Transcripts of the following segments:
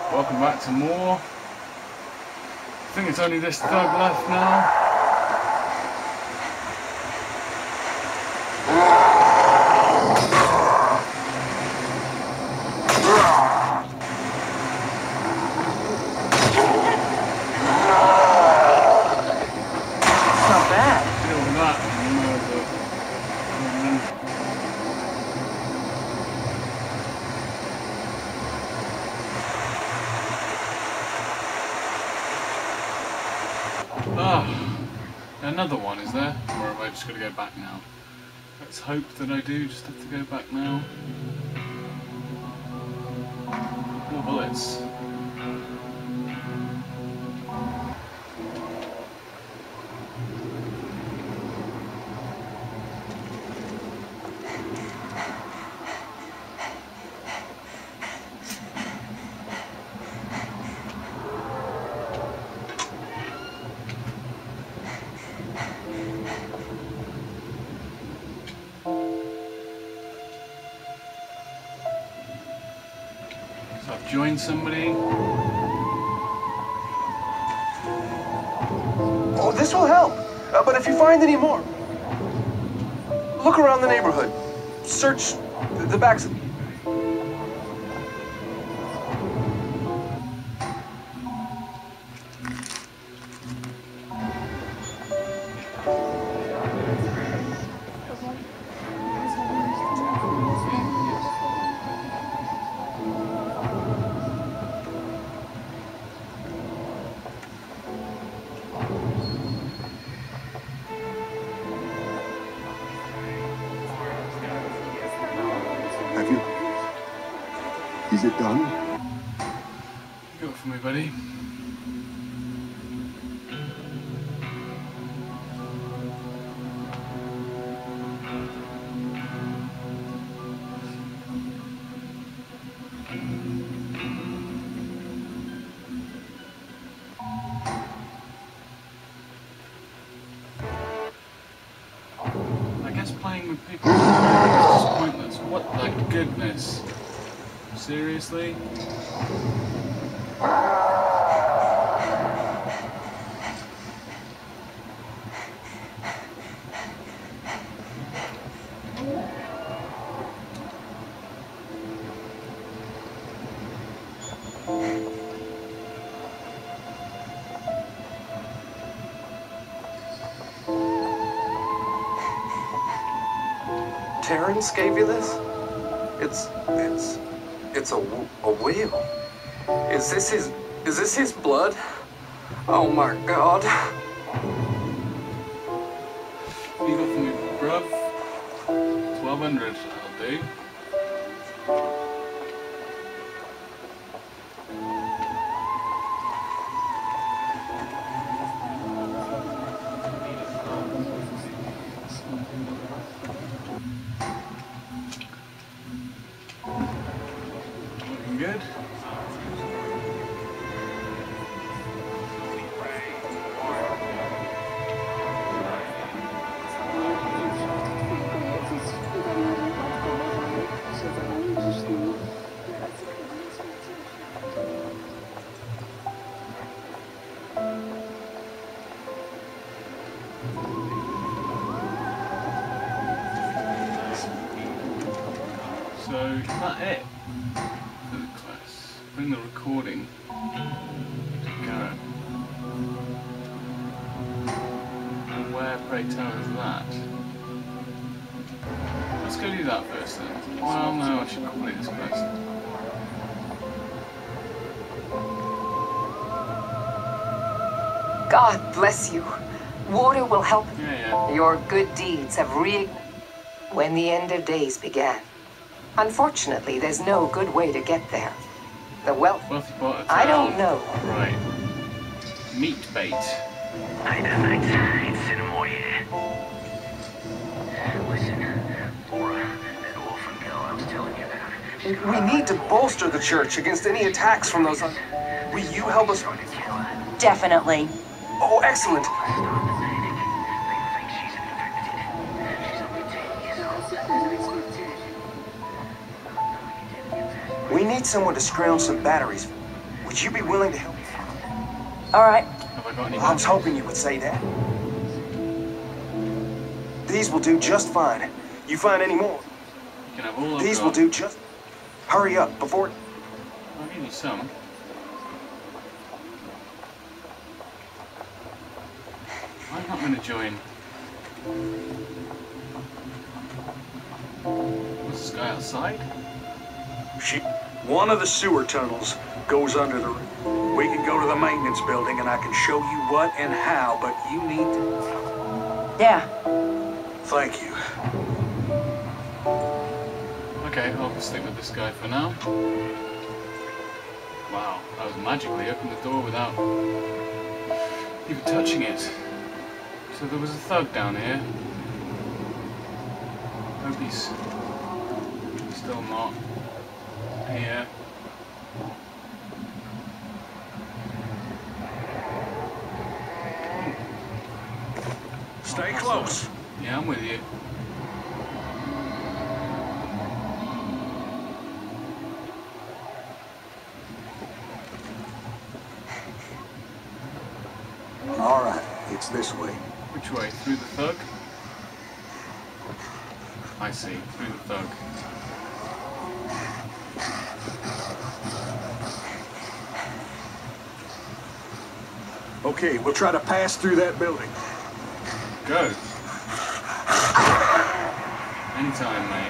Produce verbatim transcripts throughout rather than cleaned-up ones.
Welcome back to more. I think it's only this thug left now. It's not bad. Deal with that. Ah, another one, is there? Or have I just got to go back now? Let's hope that I do just have to go back now. More bullets. So I've joined somebody. Oh, this will help. Uh, but if you find any more, look around the neighborhood. Search the, the backs. Have you? Is it done? Go for me, buddy. I guess playing with people is just pointless. What the goodness? Seriously? Terrence gave you this? It's, it's, it's a, a whale. Is this his, is this his blood? Oh my God. What you got for me, bruv? twelve hundred, I'll do. Looking good. So, is that it for the class? Bring the recording to Garrett. And where, pray tell, is that? Let's go do that first then. Well, no, I should complete this quest. God bless you. Water will help. Yeah, yeah. Your good deeds have re... When the end of days began. Unfortunately, there's no good way to get there. The wealth... Wealthy part of I don't town. know. Right. Meat bait. Night, it's Cinnamore here. Listen, Laura, that orphan girl I was telling you about. she's got We need to bolster the church against any attacks from those. Un- Will you help us? trying to kill her. Definitely. Oh, excellent. Stop the panic. They think she's infected. She's only ten years old. We need someone to scrounge some batteries. Would you be willing to help? All right. Have I got any I was matches? hoping you would say that. These will do just fine. You find any more? You can have all I've These got. will do just... Hurry up, before... I'll give you some. I'm not going to join. What's this guy outside? She, one of the sewer tunnels goes under the roof. We can go to the maintenance building and I can show you what and how, but you need to... Yeah. Thank you. Okay, I'll stick with this guy for now. Wow, I was magically opened the door without even touching it. So there was a thug down here. Hope he's still not here. Stay close. Yeah, I'm with you. All right, it's this way. Which way? Through the thug? I see, through the thug. Okay, we'll try to pass through that building. Go! Anytime, mate.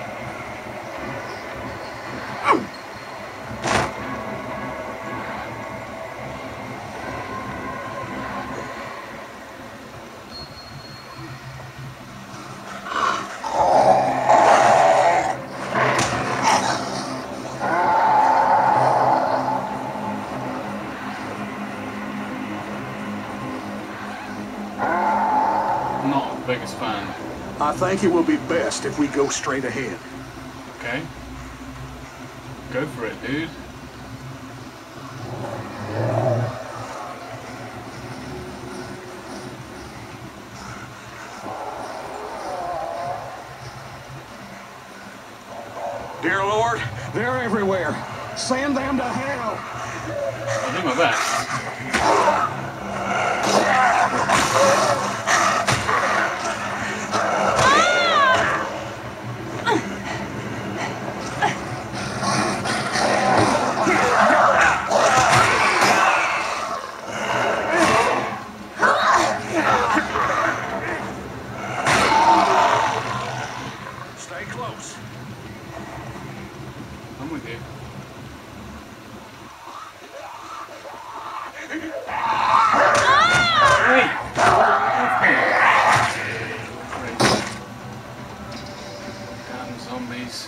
Not the biggest fan. I think it will be best if we go straight ahead. Okay. Go for it, dude. Dear Lord, they're everywhere. Send them to hell. I'll do my best. Stay close. I'm with you. Wait! Damn zombies.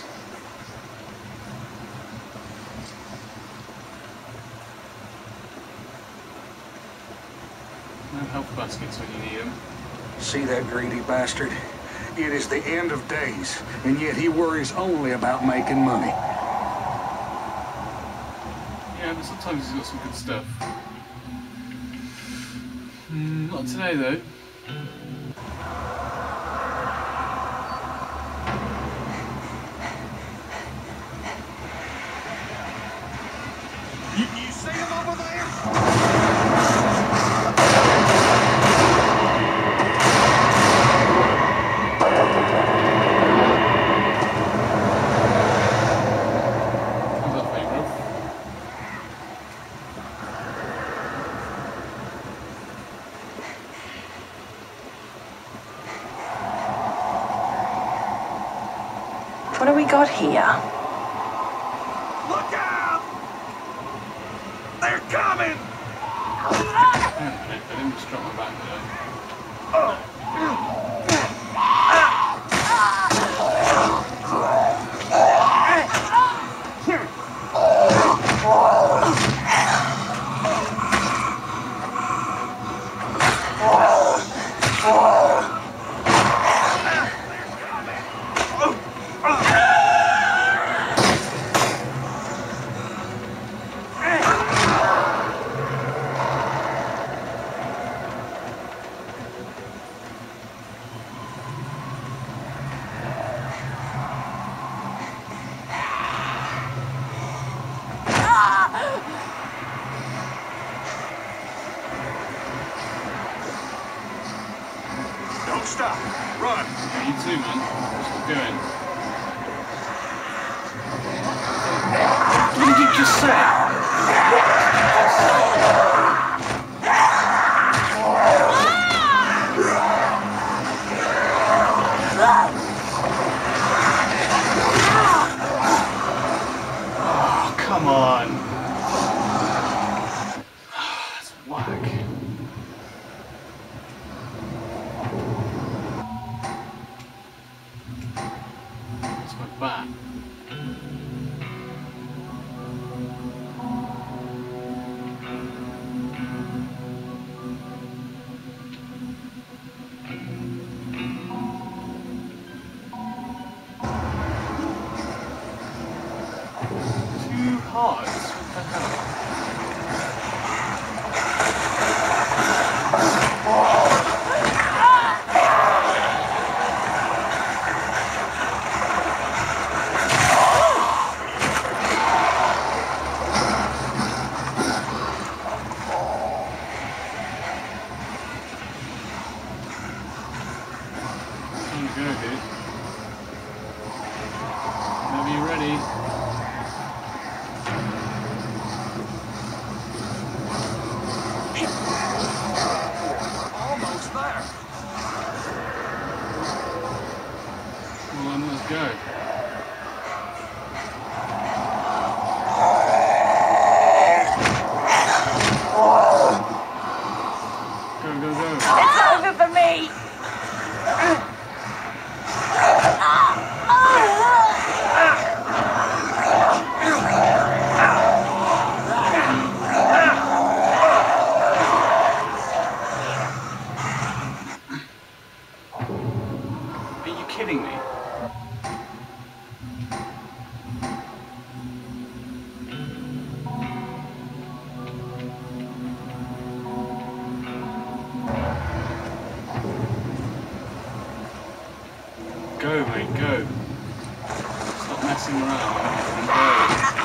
No health baskets when you need them. See that greedy bastard? It is the end of days, and yet he worries only about making money. Yeah, but sometimes he's got some good stuff. Mm, not today, though. You, you see him over there? How's that for you, bro? What do we got here? Look out! They're coming! Hang on a minute, I didn't just drop my back there. stop. Run. Yeah, you too, man. What's it doing? What did you just say? What did you just say? Oh, come on. That's whack. Let's go back. Two hearts? What the hell? Time to go, dude. Whenever you're ready. Almost there. Well, then let's go. Go, go, go. It's over for me! Are you kidding me? Go, mate, go. Stop messing around and go.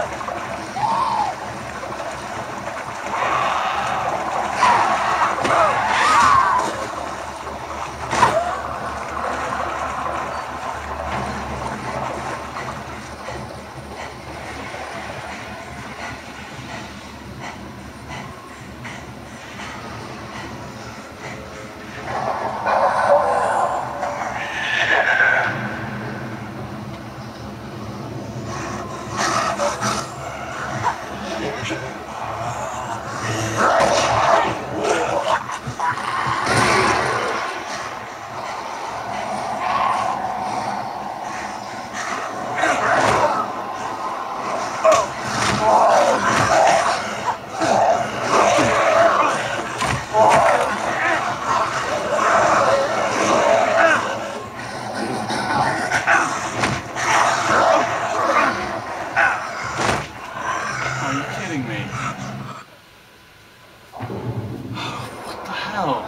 Are you kidding me? What the hell?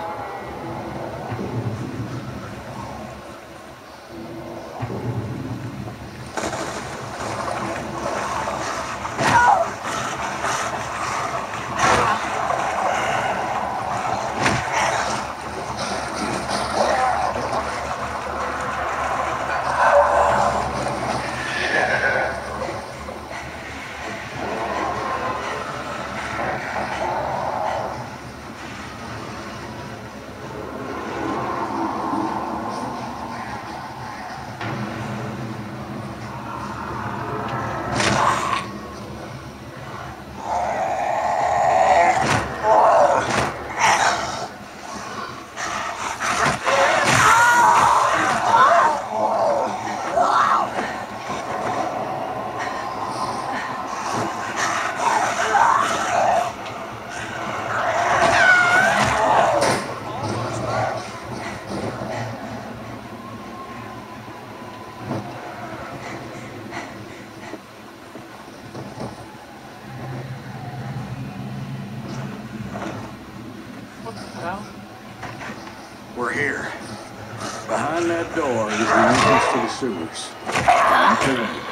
What the hell? We're here. Behind that door is the entrance to the sewers. Time to leave.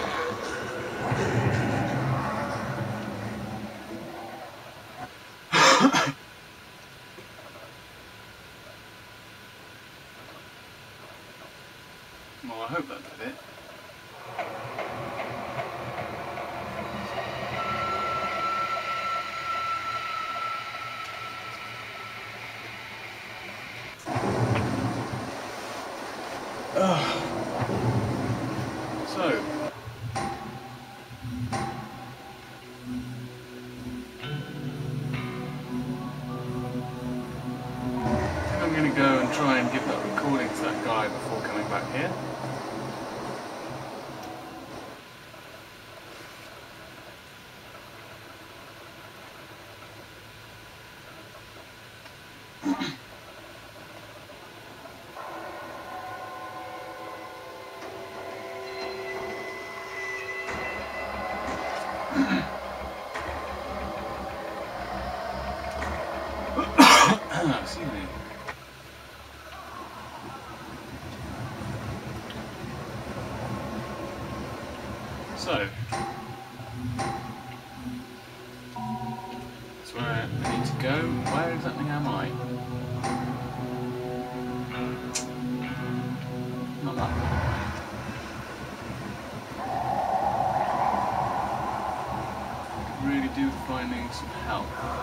and try and give that recording to that guy before coming back here. Excuse me. So, that's where I need to go. Where exactly am I? Not that far away. Really do finding some help.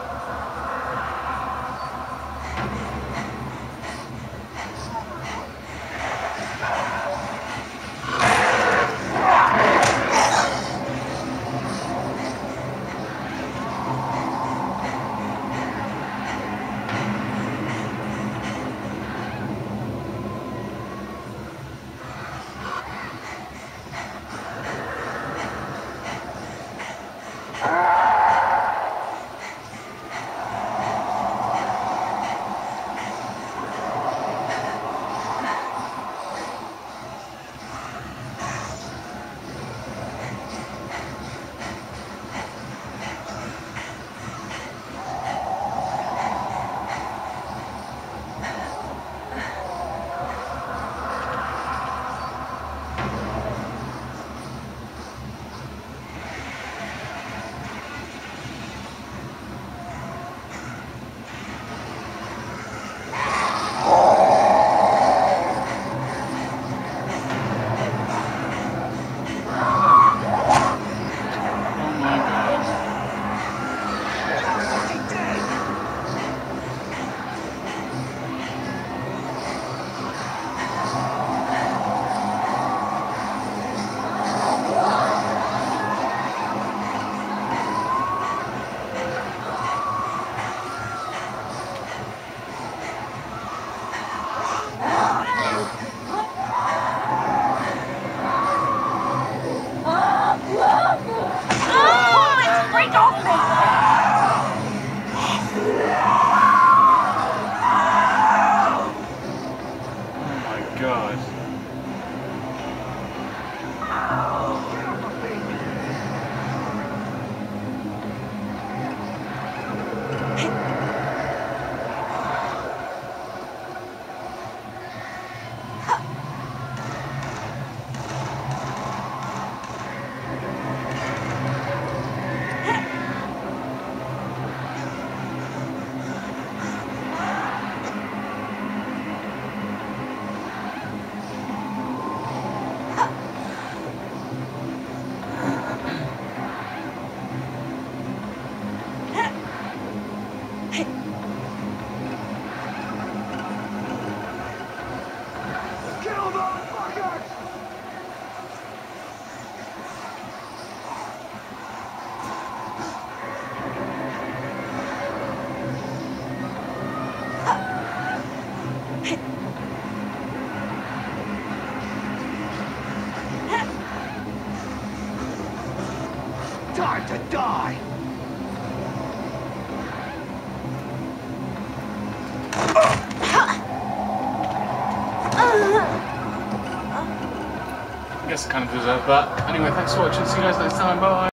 Time to die! I guess I kind of deserve that. Anyway, thanks for watching. See you guys next time. Bye.